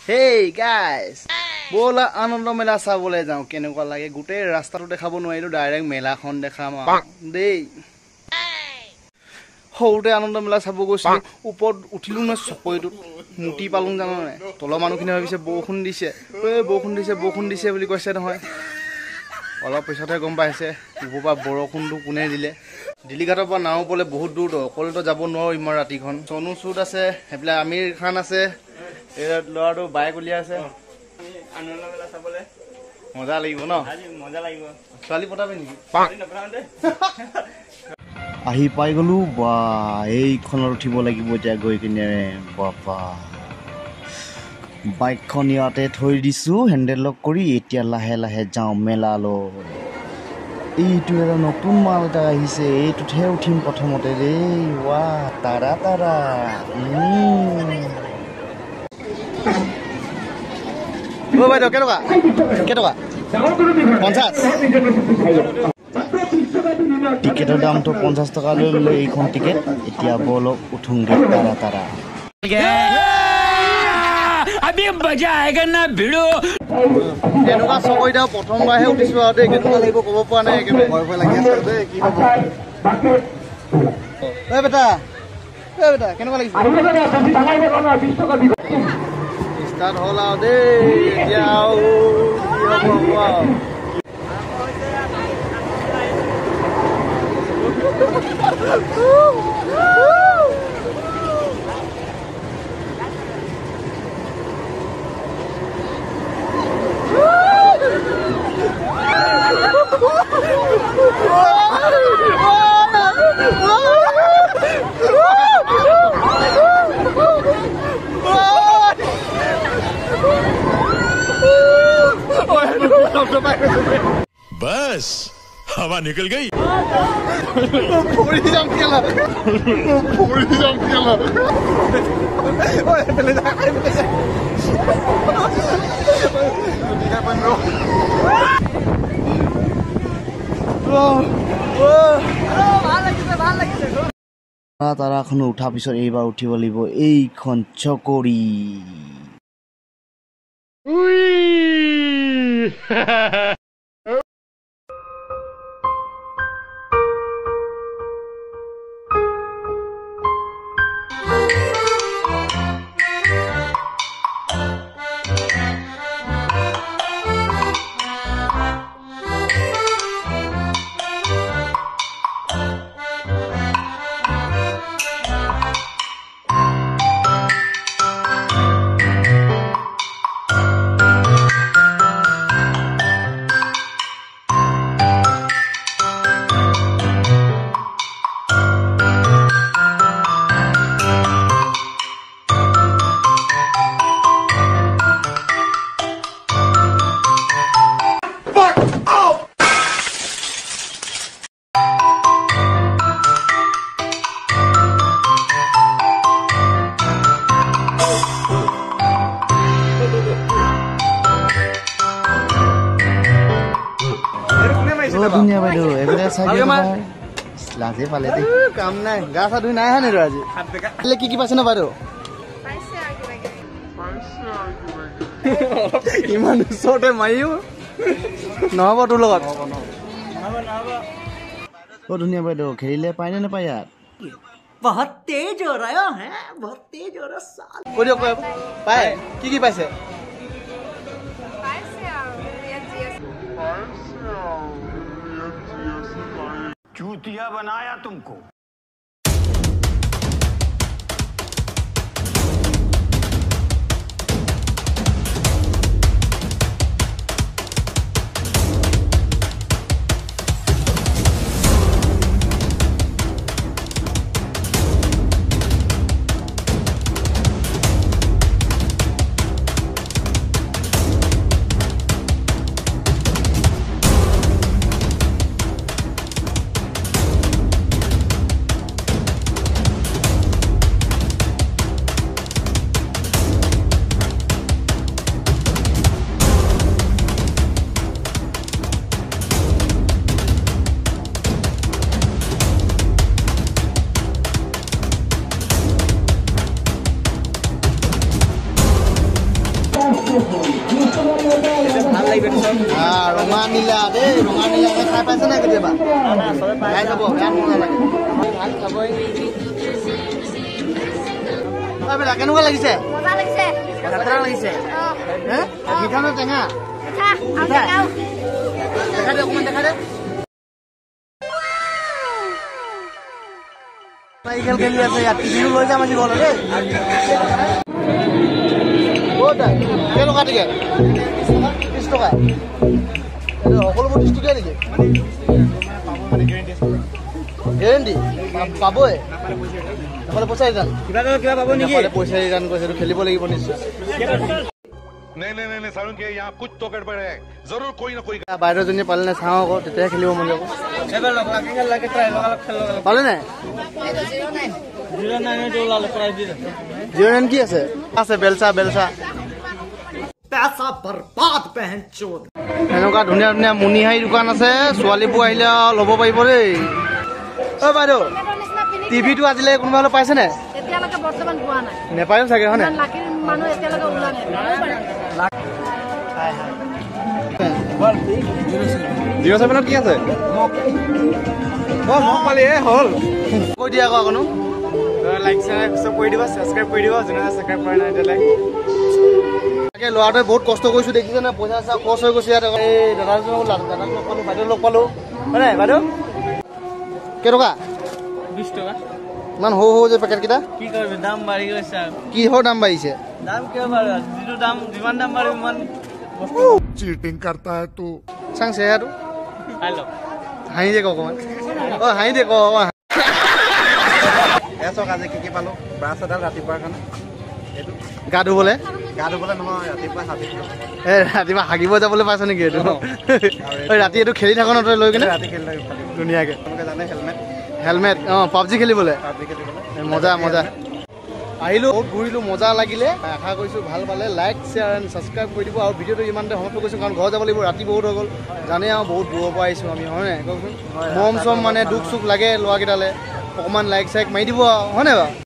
Hey guys, bola Ananda Mela sabole jao keneকুৱা লাগে গুটে ৰাস্তাটো দেখাব নোৱাৰিলো ডাইৰেক্ট মেলাখন দেখাম দেই হৌতে আনন্দ মেলা চাব গৈছিল ওপৰত উঠিলো না চকৈটো মুটি পালুং জানো না তল মানুহখিনি ভাবিছে বৰষুণ দিছে বুলি কৈছে নহয় অলপ পিছতে গম পাইছে ওপৰপা বৰষুণটো কোনে দিলে দিলিঘাটৰ পৰা নাও পলে বহুত দূৰ অকলটো যাব নোৱাৰো ইমান ৰাতিখন চনু সুদ আছে হেবলা আমিৰ খান আছে এই লৰাটো বাইক উলিয়া আছে আনন্দ মেলা চাবলে মজা লাগিব ন আজি মজা লাগিব ছোৱালী পটাবে নেকি আহি পাই গলো বা এইখনৰ উঠিব লাগিব এতিয়া গৈ কিনে বাবা বাইকখন ইয়াতে থৈ দিছো হেন্ডেল লক কৰি এতিয়া লাহে লাহে যাওঁ মেলালৈ এইটো এটা নতুন মাল এটা আহিছে এইটোহে উঠিম প্ৰথমতে ৰে ৱা তাৰা তাৰা ও বাইদেউ কেটকা 50 টিকেটৰ দামটো 50 টকা লৈ এইখন টিকেট এতিয়া বলক উঠুংগে তাৰা তাৰা अभी मजा आएगा ना भिड़ो केनुका सकैदा प्रथमबारহে উঠিছো আৰু দেই কেনুকা লাগিব কব পৰা নাই একেবাৰে ভয় ভয় লাগি আছে দেই কি হ'ব এ বেটা কেনুকা লাগিছে ষ্টাৰ্ট হ'ল আৰু দেই এতিয়া আৰু কি হ'ব बस हवा निकल गई पूरी जम खेला ओए पहले जा তাৰাখন উঠা পিছত এইবাৰ উঠিব লাগিব এইখন চকৰি दुनिया বাইদেউ এবারে সাইডে লাজে পালে দে কাম নাই গা সা ধুই নাই হানে আজি হাত কি কি পাছে না বাইদেউ পাইছে আগে ইমান সটে মাইও নহব তোৰ লগত ও দুনিয়া বাইদেউ খেলিলে পাইনে না পাই यार बहुत तेज हो रहा है बहुत तेज हो रहा साल কই পাই কি পাইছে चूतिया बनाया तुमको ৰঙা নীলা দেই ৰঙা নীলা খাই পাইছে নাই কেতিয়াবা খাই যাব বেয়া মজা লাগে ভাত খাবই কেনেকুৱা লাগিছে লেতেৰা লাগিছে মিঠা নে টেঙা দেখা দে অকণমান দেখা দে খেল খেলি আছে ইয়াত টিভিও লৈ যাম আজি ঘৰলৈ দেই কেনেকুৱা টিকেট 30 টকা সকলোবোৰ 30 টকীয়া নেকি গেৰেণ্টি পাবই নহ'লে পইচা ৰিটাৰ্ণ কিবা পাব নেকি পইচা ৰিটাৰ্ণ কৰিছে এইটো খেলিব লাগিব নিশ্চয় नहीं सारुण के यहाँ कुछ तो गड़बड़ है जरूर कोई ना कोई বাইদেউজনীয়ে পালে নে চাওঁ আকৌ তেতিয়াহে খেলিব মন যাব পালে নাই 09 কি আছে আছে বেলচা पैसा बर्बाद पहन चोद এনেকুৱা ধুনীয়া ধুনীয়া মুনিহাৰী দোকান আছে ছোৱালীবোৰ আহিলে ল'ব পাৰিব দেই অ বাইদেউ টিভিটো আজিলৈকে কোনোবা হ'লে পাইছে নে এতিয়ালৈকে বৰ্তমান পোৱা নাই নেপায়ো চাগে হয় নে লাকিৰ মানুহ এতিয়ালৈকে ওলোৱা নাই 07 কি আছে মোক পালি হ'ল কৈ দিয়া আকৌ আকনো লাইক সব কৰি দিবা সাবস্ক্ৰাইব কৰি দিবা যোনে সাবস্ক্ৰাইব কৰা নাই লাইক তাকে ল'ৰাটোৱে বহুত কষ্ট কৰিছো দেখিছে না পইচা চা খৰচ হৈ গৈছে ইয়াত এই দাদাজনক লগ পালো বাইদেউ লগ পালো হয় নাই বাইদেউ কেইটকা 20 টকা ইমান সৰু যে পেকেট কেইটা কি কৰিবি দাম বাঢ়ি গৈছে কিহৰ দাম বাঢ়িছে দাম কিয় বাঢ়ে যিটো দাম যিমান দাম বাঢ়ে ইমান चीटिंग करता है तू চাং চেহেৰাটো হেল্ল' হাঁহি দে অকণমান অ হাঁহি দে এচক আজি কি পালো ব্ৰাছ এডাল ৰাতিপুৱাৰ কাৰণে গা ধুবলৈ নহয় ৰাতিপুৱা ৰাতিপুৱা হাগিব যাবলৈ পাইছ নেকি এইটো ৰাতি এইটো খেলি থাক ন তই লৈ কিনে ৰাতি খেলিলে ধুনীয়াকে আপোনালোকে জানে হেলমেট পাবজি খেলিবলৈ মজা আহিলোঁ বহুত ঘূৰিলোঁ মজা লাগিলে আশা কৰিছোঁ ভাল পালে লাইক শ্বেয়াৰ এণ্ড ছাবস্ক্ৰাইব কৰি দিব আৰু ভিডিঅ'টো ইমানতে সমাপ্ত কৰিছোঁ কাৰণ ঘৰ যাব লাগিব ৰাতি বহুত হৈ গ'ল জানে আৰু বহুত দূৰৰ পৰা আহিছোঁ আমি হয় নাই কওকচোন মৰম চম মানে দুখ চুখ লাগে ল'ৰাকেইটালে অকণমান লাইক চাইক মাৰি দিব আৰু হয় নাই বাৰু